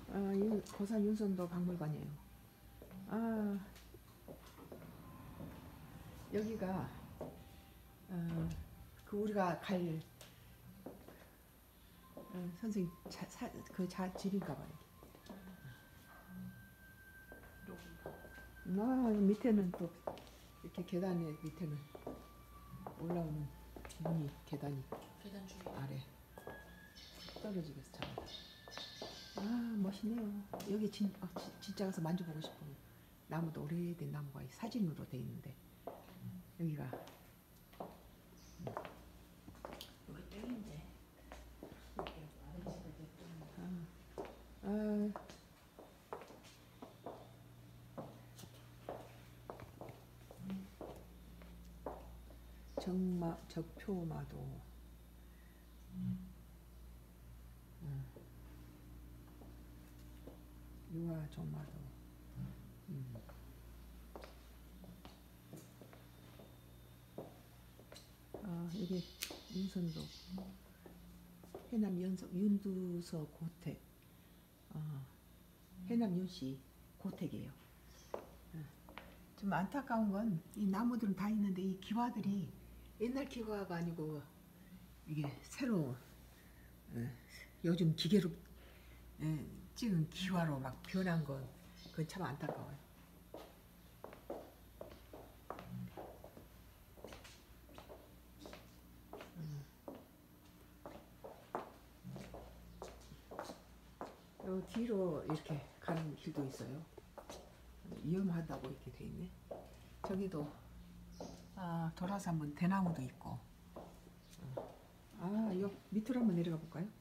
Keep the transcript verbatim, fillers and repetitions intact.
아, 윤, 고산 윤선도 박물관이에요. 아, 여기가 어, 그 우리가 갈 어, 선생님 자, 사, 그 자, 집인가 봐요. 아, 밑에는 또 이렇게 계단에 밑에는 올라오는 문이 계단이 계단 주위 아래 떨어지겠어 잘. 아, 멋있네요. 여기 진, 어, 지, 진짜 가서 만져보고 싶어. 나무도 오래된 나무가 사진으로 돼 있는데 여기가 여기 땡인데 이렇게 아래집에 됐던 아, 정마 적표마도 음. 유화정마도 음. 아, 이게 윤선도 해남 연석 윤두서 고택 어, 해남 윤씨 고택이에요. 어. 좀 안타까운 건 이 나무들은 다 있는데 이 기와들이 옛날 기와가 아니고 이게 새로 어, 요즘 기계로 예, 찍은 기와로 막 변한 건 그건 참 안타까워요. 음. 요 뒤로 이렇게 가는 길도 있어요. 위험하다고 이렇게 돼 있네. 저기도 아, 돌아서 한번 대나무도 있고. 아, 요 밑으로 한번 내려가 볼까요?